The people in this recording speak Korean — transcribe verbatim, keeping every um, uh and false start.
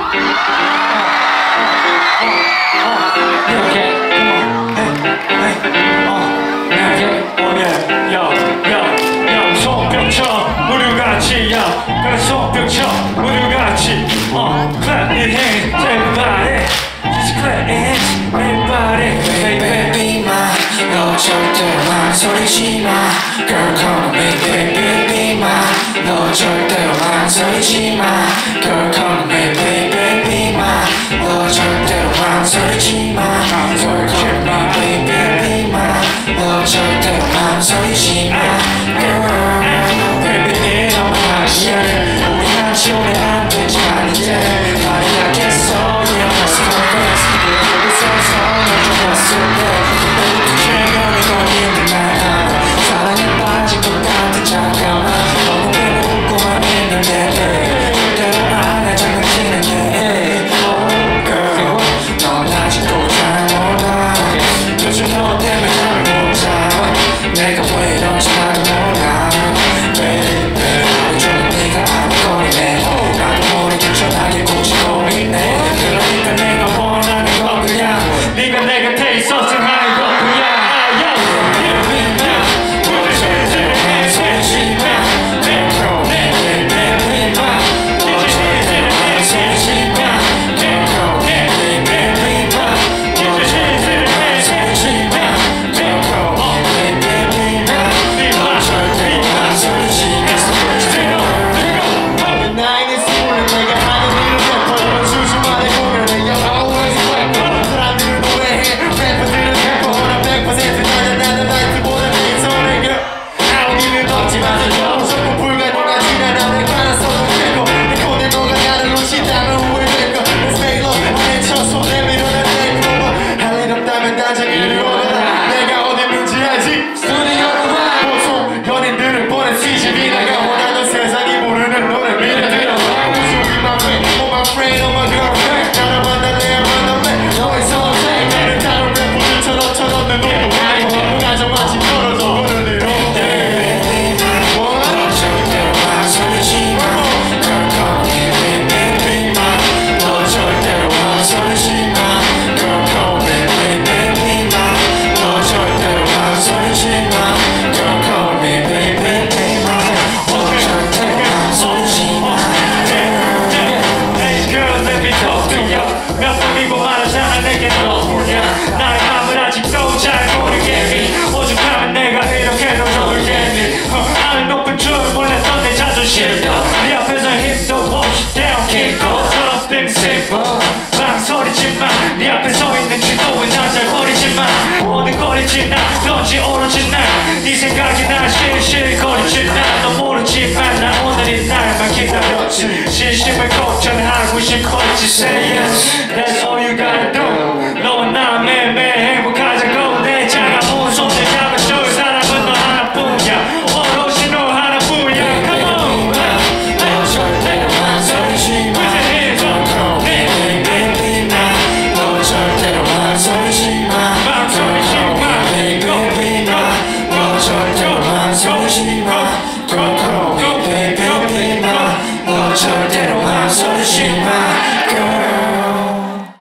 그래 손뼉쳐 우리같이 어 clap your hands everybody just clap your hands everybody baby be mine 너 절대로 망설이지마 girl come me baby be mine 너 절대로 망설이지마 girl come me baby be mine 너 절대로 망설이지마 girl come me baby be mine 너 절대로 망설이지마 girl baby 너무 하시야 우리 같이 오래 안 되지만 이제 말이 약했어 이어갔어 confess 여기서 너도 봤을 때 최면이 걸리는 날 사랑에 빠진 것 같은 잠깐만 너무 웃고만 있는데 그대로 안에 장난치는데 Oh girl 넌 아직도 잘 몰라 요즘 너 때문에 잠을 못 자 내가 왜 이런지 나도 몰라 Baby 하루종일 네가 아무거리네 나도 모르게 전화기 고치고 있네 그러니까 내가 원하는 건 그냥 네가 내 곁에 있었으면 하는 거야 망설이지마 네 앞에 서 있는 지도에 나 잘 버리지마 오늘거리지 나 넌지 오로지 나네 생각이 나 실실거리지 나 너 모르지만 나 오늘 이 날만 기다렸지 진심을 걱정하고 싶었지